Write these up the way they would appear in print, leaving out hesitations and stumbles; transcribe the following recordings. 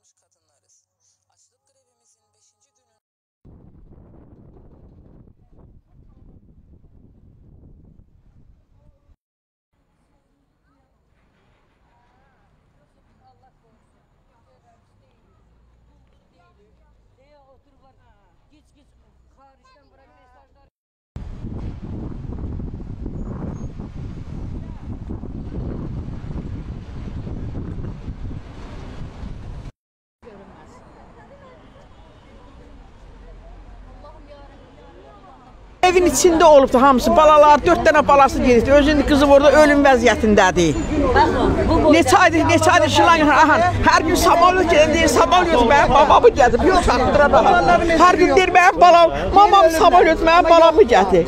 kalmış kadınlarız. Açlık grevimizin 5. günü Evin içində olubdu hamısı, balalar, 4 dənə balası gedibdi. Özünün kızı orada ölüm vəziyyətindədir. Neçə aydır şilan, hər gün samolyot gedir, deyir, samolyot mənim babamı gətir, yox çatdıra baxam. Hər gün deyir, mənim balam, mamam samolyot mənim balamı gətir.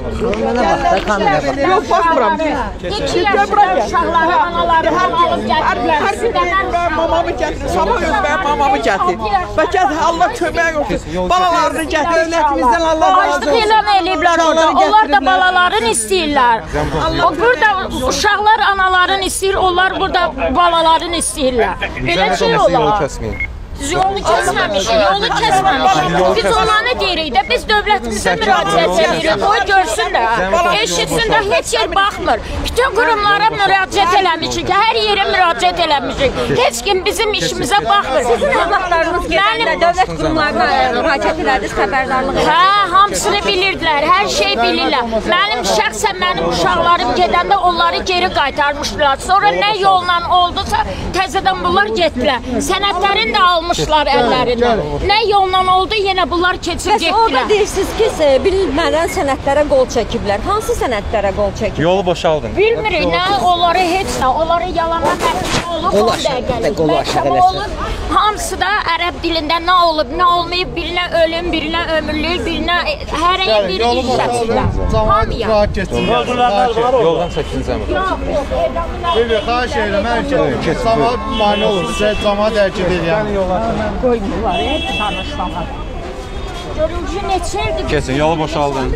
Yox, baxmıram. Uşaqları, anaları alıb gətirirlər. Hər gün deyir, mənim mamamı gətir, samolyot mənim mamamı gətir. Və gətir, Allah kömək olsun, balalarını gətir, dövlətimizdən Allah razı olsun. Açlıq elan eləyiblər orada, onlar da balalarını istəyirlər. Burada uşaqlar anaların istəyir, onlar burada balalarını istəyirlər. Belə şey olar. Yolu kəsməmişik. Biz olanı deyirik də, biz dövlətimizə müraciət edirik, o görsün də, eşitsin də, heç yer baxmır. Bütün qurumlara müraciət eləmişik, hər yerə müraciət eləmişik. Heç kim bizim işimizə baxmır. Sizin evlatlarınız gedəndə dövlət qurumlarına müraciət elədiniz, xəbərdarlıq elədiniz? Hə, hamısını bilirdilər, hər şey bilirlər. Şəxsən mənim uşaqlarım gedəndə onları geri qaytarmışdılar. Sonra nə yolla oldusa, təzədən bunlar getdilər. Sənədlərini də almışlar əllərindən. Nə yolla oldu, yenə bunlar keçib getdilər. Orada deyirsiniz ki, bilmədən sənədlərə qol çəkiblər. Hansı sənədlərə qol çəkiblər? Yolu boşaldın. Bilmirik, nə, onları heç nə, onları yalana məhkum olub, 10 dəqiqəlik məhkum olub. Hamısı da ərəb dilində nə olub, nə olmayıb, birinə ölüm, birinə ömürlük, birinə hər biri iş şəklində. Hamıya. Yoldan çəksin zəmin. Xahiş edirəm, hər camaat mane olur, sizə camaat hərəkət edirəm. Qoymurlar, hep tanışmalar. Görücü neçəydi? Kesin, yolu boşaldın.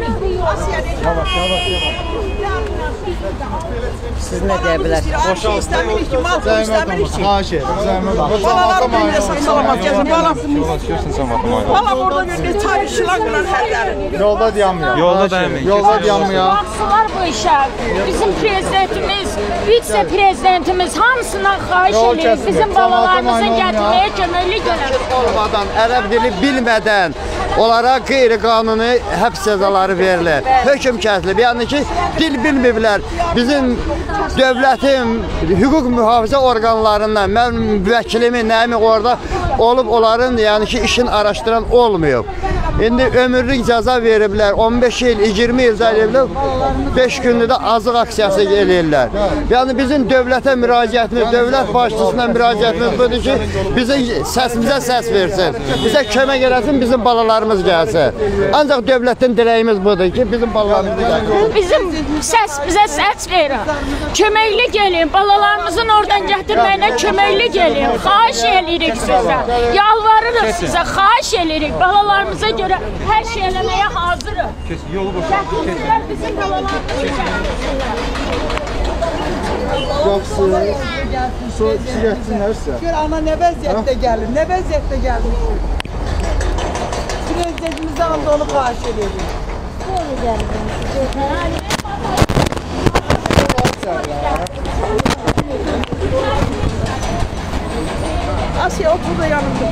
Siz nə deyə bilərsiniz? İstəmirik ki, mal pul istəmirik ki. Xahiş edirəm, Balalar bilinə salamat gəlsin, balam. Yola düşürsün cəmaata mane. Balam orada bir çay şilan qılan hərlərin. Yolda dayanmayaq. Yolda dayanmayın. Yolda dayanmayaq. Baxsınlar bu işə. Bizim prezidentimiz, vitse-prezidentimiz hamısından xahiş edirik. Bizim balalarımızın gətirməyə köməklik görək. Olmadan, ərəb dili bilmədən onlara qeyri-qanuni həbs cəzaları verilir. Hökm kəsilib. Yəni ki, dil bilməyiblər. Bizim dövlətin hüquq mühafizə orqanlarından mən müvəkkilimi, nəyimi orada olub onların yəni ki, işini araşdıran olmuyor. İndi ömürlük cəza veriblər, 15 il, 20 il veriblər, 5 gündə də azıq aksiyası eləyirlər. Yəni bizim dövlətə müraciətimiz, dövlət başçısına müraciətimiz budur ki, bizə səs versin, bizə kömək eləsin, bizim balalarımız gəlsin. Ancaq dövlətin diləyimiz budur ki, bizim balalarımız gəlsin. Bizim bizə səs verin, köməkli gelin, balalarımızın oradan gətirməyinə köməkli gelin, xahiş edirik sizə, yalvarırıq sizə, xahiş edirik, balalarımıza görə hər şey eləməyə hazırıq. Yolu boşaldın. Gətirsinlər bizim balalarımızı. Yoxsuz, gətirsinlərsə. Gör ana nə vəziyyətdə gəlir, nə vəziyyətdə gəlmişdir. Prezidentimizə anda onu xahiş edirik. Asiye otur da yanımda.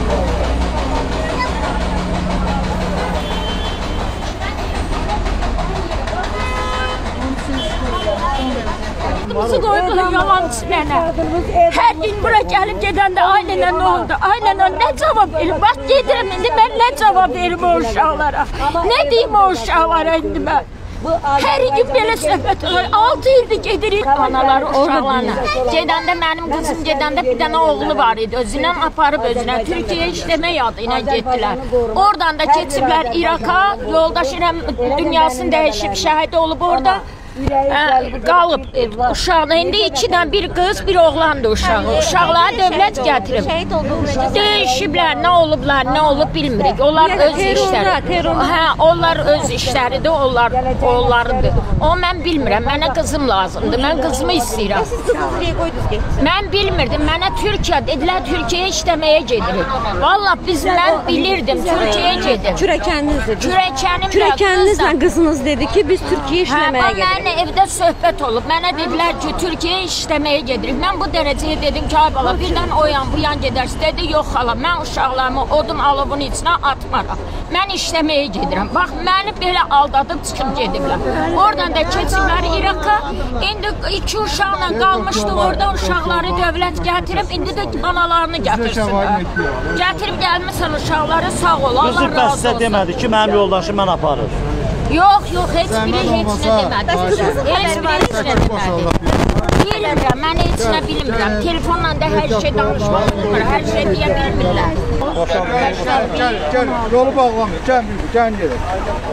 Bizi qoydular yalan içməyənə. Hər gün bura gəlib gedəndə aynən nə oldu? Aynən nə cavab verim? Bax gedirəm indi mən nə cavab verim o uşaqlara? Nə deyim o uşaqlara indi mən? Hər gün belə söhbət olur. 6 ildir gedirik anaları uşaqlarına. Gedəndə mənim qızım gedəndə bir dənə oğlu var idi. Özünə aparıb özünə Türkiyəyə işləmə yadı ilə getdilər. Oradan da keçiblər İraka. Yoldaş İrəm dünyasını dəyişib şəhid olub orada. qalıb uşaqda. İndi 2-dən bir qız, bir oğlandı uşağı. Uşaqları dövlət gətirib. Döyüşüblər, nə olublar, nə olub bilmirik. Onlar öz işləri. Hə, onlar öz işləridir, onlarıdır. O mən bilmirəm, mənə qızım lazımdır. Mən qızımı istəyirəm. Mən bilmirdim, mənə Türkiyə dedilər, Türkiyəyə işləməyə gedirik. Valla mən bilirdim, Türkiyəyə gedim. Kürəkənimdir. Kürəkəninizlə qızınız dedi ki, biz Türkiyəyə işləməyə gedirik. Mənə evdə söhbət olub. Mənə dedilər ki, Türkiyəyə işləməyə gedirik. Mən bu dərəcəyə dedim ki, ay bala, birdən o yan, bu yan gedərsin. Dedi, yox xala, mən uşaqlarımı odun alovun içinə atmaram. Mən işləməyə gedirəm. Bax, məni belə aldadıb çıxıb gediblər. Oradan da keçiblər İraqa. İndi 2 uşaqla qalmışdı orada, uşaqları dövlət gətirib, indi də analarını gətirsinlər. Gətirib gəlmişsən uşaqları, sağ ol, Allah razı olsun. Qızı bəs sizə demədi ki, mənim yoldaşım mən aparır. Yox, heç biri heç nə demədi. Heç biri heç nə demədi. Bilmirəm, mən heç nə bilmirəm. Telefonla da hər şey danışmaq olmur, hər şey deyə bilmirlər. Gəl, yolu bağlamayın, gəlin gedək.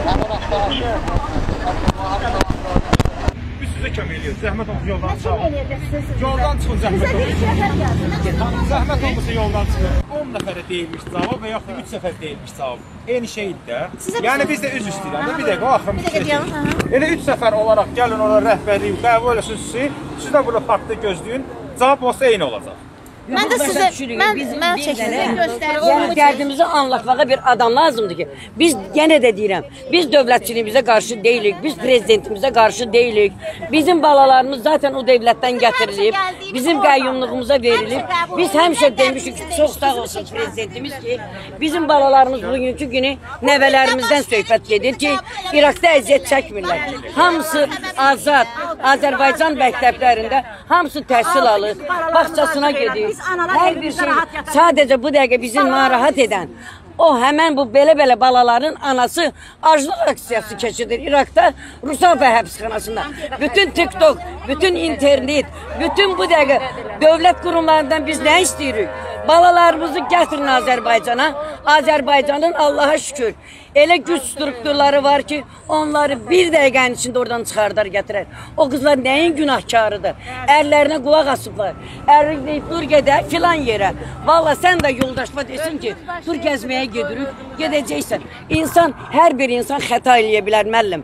Biz sizə kömək ediyoruz, zəhmət olmasa yoldan çıxın. Yoldan çıxın, zəhmət olmasa. Zəhmət olmasa yoldan çıxın. 10 nəfərə deyilmiş cavab və yaxud da 3 səfər deyilmiş cavab. Eyni şeydir də. Yəni biz də üz istəyirəm də, bir dəqiqə, o axırımız şey. Elə 3 səfər olaraq gəlin ora rəhbərliyi qəbul eləsin siz də burada parkda gözləyin. Cavab olsa eyni olacaq. Mən də sizə, mən çəkirəm. Yəni dərdimizi anlatmağa bir adam lazımdır ki, biz yenə də deyirəm, biz dövlətçiliyimizə qarşı deyilik, biz prezidentimizə qarşı deyilik. Bizim balalarımız zaten o dövlətdən gətirilib, bizim qəyyumluğumuza verilib. Biz həmişə demişik ki, çox sağ olsun prezidentimiz ki, bizim balalarımız bugünkü günü nəvələrimizdən söhbət gedir ki, İraqda əziyyət çəkmirlər. Hamısı azad, Azərbaycan məktəblərində hamısı təhsil alır, bağçasına gedir. Hər bir şey sadəcə bu dəqiqə bizi narahat edən o həmən bu belə balaların anası aclıq aksiyası keçirir İraqda, Rusafa həbsxanasında. Bütün TikTok, bütün internet, bütün bu dəqiqə dövlət qurumlarından biz nə istəyirik? Balalarımızı gətirin Azərbaycana. Azərbaycanın Allaha şükür elə güc strukturları var ki, onları bir dəqiqənin içində oradan çıxardar gətirər. O qızlar nəyin günahkarıdır? Ərlərinə qulaq asıblar. Ərlik deyib, dur gedək filan yerə. Valla sən də yoldaşma desin ki, dur gəzməyə gedirik, gedəcəksən. İnsan, hər bir insan xəta eləyə bilər, müəllim.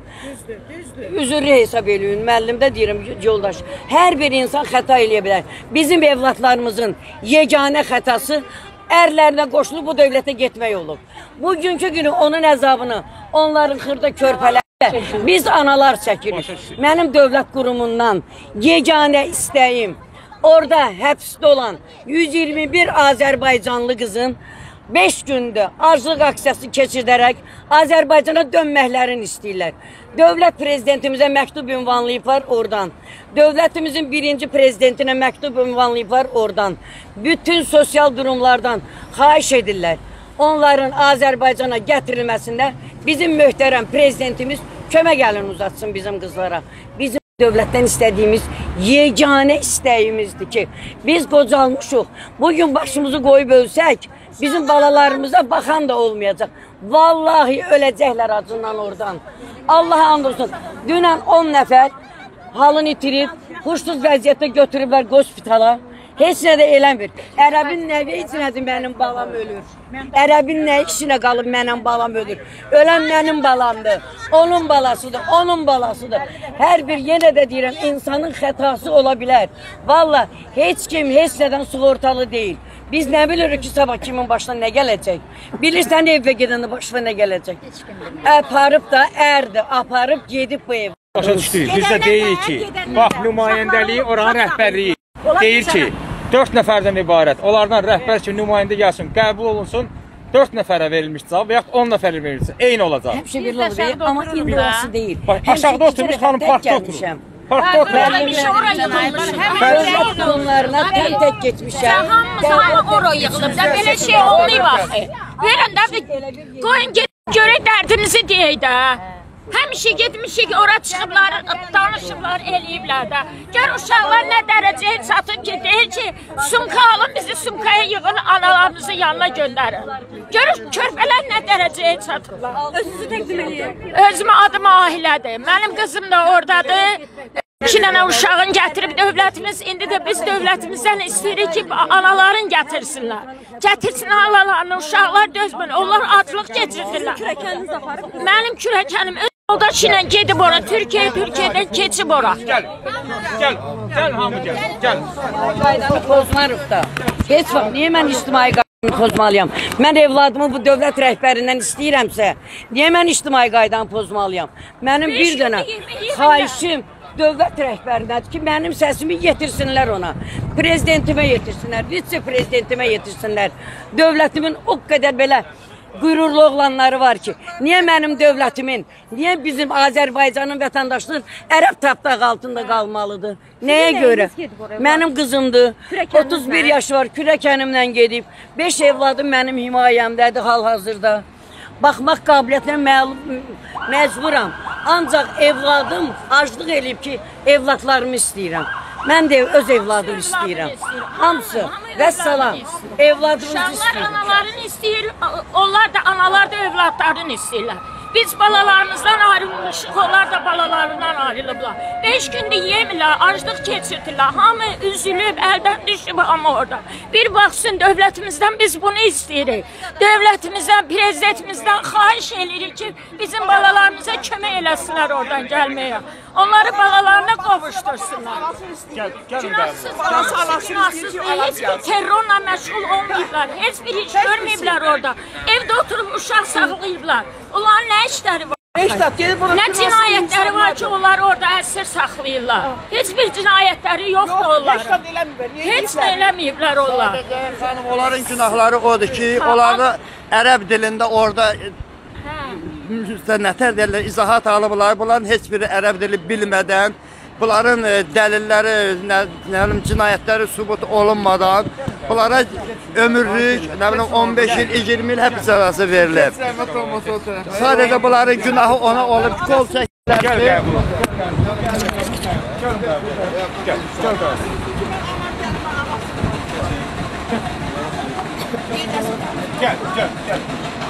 Üzürlü hesab eləyin, müəllim də deyirəm, yoldaş. Hər bir insan xəta eləyə bilər. Bizim evlatlarımızın yeganə xətası ərlərinə qoşulub bu dövlətə getmək olub. Bugünkü günü onun əzabını, onların xırda körpələrdə biz analar çəkirik. Mənim dövlət qurumundan yeganə istəyim, orada həbsdə olan 121 Azərbaycanlı qızın 5 gündür aclıq aksiyası keçirərək Azərbaycana dönməklərini istəyirlər. Dövlət prezidentimizə məktub ünvanlayıblar oradan. Dövlətimizin 1-ci prezidentinə məktub ünvanlayıblar oradan. Bütün sosial durumlardan xahiş edirlər. Onların Azərbaycana gətirilməsində bizim möhtərəm prezidentimiz kömək əlini uzatsın bizim qızlara. Bizim dövlətdən istədiyimiz yeganə istəyimizdir ki, biz qocalmışıq. Bugün başımızı qoyub ölsək, bizim balalarımıza baxan da olmayacaq. Vallahi öləcəklər acından oradan. Allah'a and olsun. Dünən 10 nəfər halını itirib, huşsuz vəziyyətdə götürüblər hospitala. Heç nə də eləmir. Ərəbin nəvi içinədir mənim balam ölür. Ərəbin nə işinə qalıb mənim balam ölür. Ölən mənim balamdır. Onun balasıdır, onun balasıdır. Hər bir yenə də deyirəm, insanın xətası ola bilər. Valla heç kim heç nədən sığortalı deyil. Biz nə bilirik ki, sabah kimin başına nə gələcək? Bilirsən evə gedəndə başına nə gələcək? Aparıb da ərdir, aparıb gedib bu ev. Başa düşdük, biz də deyik ki, bax nümayəndəliyi oranın rəhbərliyi deyir ki, 4 nəfərdən ibarət, onlardan rəhbər kimi nümayəndə gəlsin, qəbul olunsun, 4 nəfərə verilmiş cavab və yaxud 10 nəfərə verilsin, eyni olacaq. Həmişə bir lov deyil, amma indi orası deyil. Aşağıda oturmuş, xanım parkda oturur. Parkda oturur. Dövlət qurumlarına tək getmişəm. Hamımız oraya yığılıb da belə şey olmayıb axı. Verin də, qoyun görək dərdinizi deyək də. Həmişə getmişik, ora çıxıblar, danışıblar, eləyiblər də. Gör uşaqlar nə dərəcəyə çatıb ki, deyir ki, sumka alın, bizi sumkaya yığın, analarımızın yanına göndərin. Görür, körpələr nə dərəcəyə çatıblar. Özünüzü təqdim edin. Özümə adım Ahilədir. Mənim qızım da oradadır. 2 dənə uşağın gətirib dövlətimiz, indi də biz dövlətimizdən istəyirik ki, anaların gətirsinlər. Gətirsin analarını, uşaqlar dözmür, onlar aclıq keçirdirlər. Kürəkəniniz aparıb. Mənim kürəkənim öz yoldaş ilə gedib ora, Türkiyədən keçib ora. Gəl hamı gəl, gəl. Qaydanı pozmarıq da. Heç vaxt, niyə mən ictimai qaydanı pozmalıyam? Mən evladımı bu dövlət rəhbərindən istəyirəmsə, niyə mən ictimai qaydanı pozmalıyam? Mənim bir dənə xahişim dövlət rəhbərinədir ki, mənim səsimi yetirsinlər ona. Prezidentimə yetirsinlər, vitse-prezidentimə yetirsinlər. Dövlətimin o qədər belə qürurlu oğlanları var ki, niyə mənim dövlətimin, niyə bizim Azərbaycanın vətəndaşının ərəb tapdağı altında qalmalıdır? Nəyə görə? Mənim qızımdır, 31 yaşı var, kürəkənimlə gedib, 5 evladım mənim himayəmdədir hal-hazırda. Baxmaq qabiliyyətinə məcburam. Ancaq evladım aclıq eləyib ki, evladlarımı istəyirəm. Mən də öz evladımı istəyirəm. Hamısı. Vəssalam. Evladımızı Uşaqlar istəyirəm. analarını istəyir, onlar da analar da övladlarını istəyirlər. Biz balalarımızdan ayrılmışıq, onlar da balalarından ayrılıblar. 5 gündə yemirlər, aclıq keçirdirlər. Hamı üzülüb, əldən düşüb amma orada. Bir baxsın, dövlətimizdən biz bunu istəyirik. Dövlətimizdən, prezidentimizdən xahiş edirik ki, bizim balalarımıza kömək eləsinlər oradan gəlməyə. Onları balalarına qovuştursunlar. Günahsız, heç bir terrorla məşğul olmayıblar, heç bir iş görməyiblər orada. Evdə oturub uşaq saxlayıblar. Onların nə işləri var? Nə cinayətləri var ki, onları orada əsir saxlayırlar? Heç bir cinayətləri yoxdur onların. Heç də eləməyiblər onlar. Onların günahları odur ki, onları ərəb dilində orada nətər deyirlər, izahat alıblar. Bunların heç biri ərəb dili bilmədən, bunların dəlilləri, cinayətləri sübut olunmadan bunlara ömürlük, 15 il, 20 il həbs cəzası verilib. Sadəcə bunların günahı ona olub ki, qol çəkirlər. Gəl.